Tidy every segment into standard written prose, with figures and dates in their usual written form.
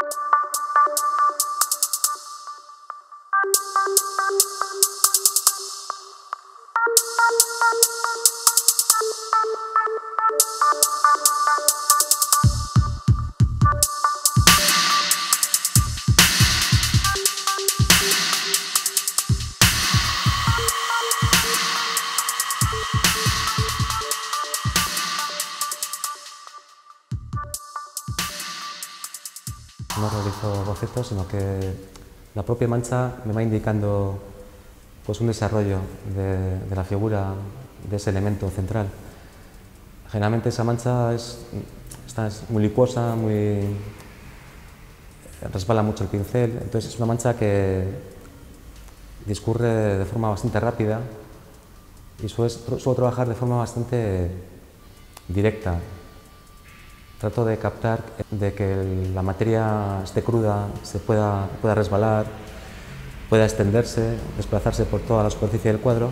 No realizo bocetos, sino que la propia mancha me va indicando pues, un desarrollo de la figura, de ese elemento central. Generalmente esa mancha es muy licuosa, resbala mucho el pincel, entonces es una mancha que discurre de forma bastante rápida y suelo trabajar de forma bastante directa. Trato de captar de que la materia esté cruda, pueda resbalar, pueda extenderse, desplazarse por toda la superficie del cuadro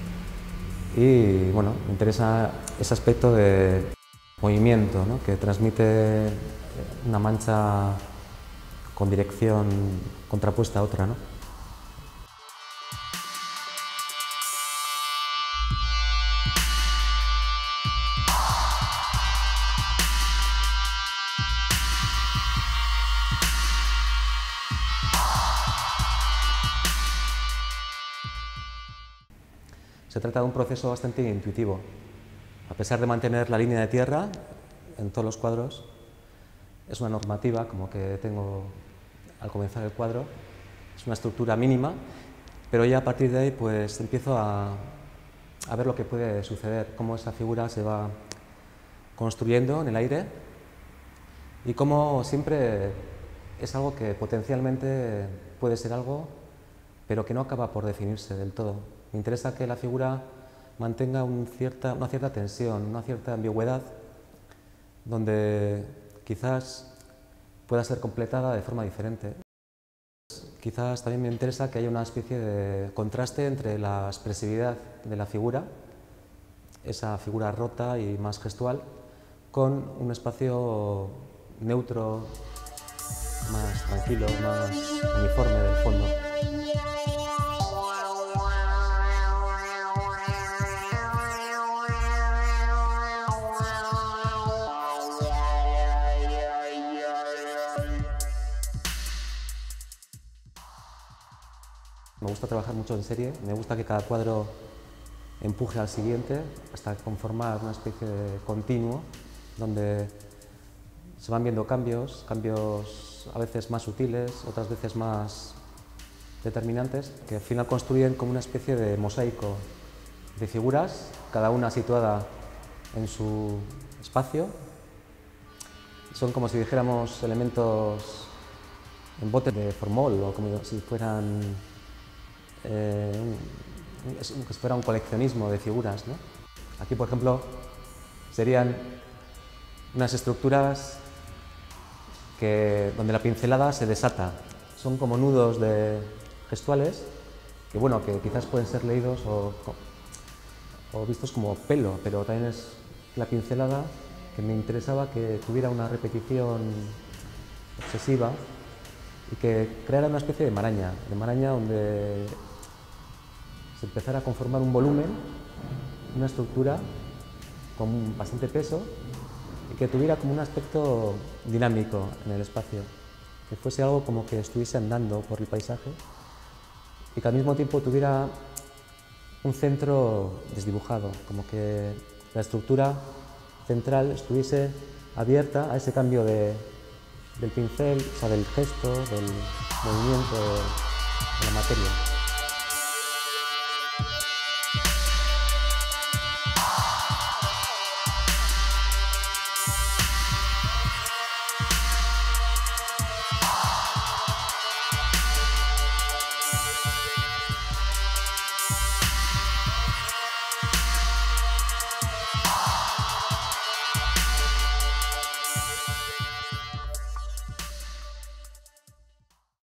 y bueno, me interesa ese aspecto de movimiento, ¿no?, que transmite una mancha con dirección contrapuesta a otra, ¿no? Se trata de un proceso bastante intuitivo. A pesar de mantener la línea de tierra en todos los cuadros, es una normativa como que tengo al comenzar el cuadro, es una estructura mínima, pero ya a partir de ahí pues empiezo a ver lo que puede suceder, cómo esa figura se va construyendo en el aire y cómo siempre es algo que potencialmente puede ser algo, pero que no acaba por definirse del todo. Me interesa que la figura mantenga una cierta tensión, una cierta ambigüedad, donde quizás pueda ser completada de forma diferente. Quizás también me interesa que haya una especie de contraste entre la expresividad de la figura, esa figura rota y más gestual, con un espacio neutro, más tranquilo, más uniforme del fondo. Me gusta trabajar mucho en serie, me gusta que cada cuadro empuje al siguiente hasta conformar una especie de continuo donde se van viendo cambios a veces más sutiles, otras veces más determinantes, que al final construyen como una especie de mosaico de figuras, cada una situada en su espacio. Son como si dijéramos elementos en botes de formol o como si fueran es como que fuera un coleccionismo de figuras, ¿no? Aquí, por ejemplo, serían unas estructuras donde la pincelada se desata. Son como nudos gestuales que, bueno, que quizás pueden ser leídos o vistos como pelo, pero también es la pincelada que me interesaba que tuviera una repetición obsesiva y que creara una especie de maraña donde se empezara a conformar un volumen, una estructura con bastante peso y que tuviera como un aspecto dinámico en el espacio, que fuese algo como que estuviese andando por el paisaje y que al mismo tiempo tuviera un centro desdibujado, como que la estructura central estuviese abierta a ese cambio del pincel, o sea, del gesto, del movimiento de la materia.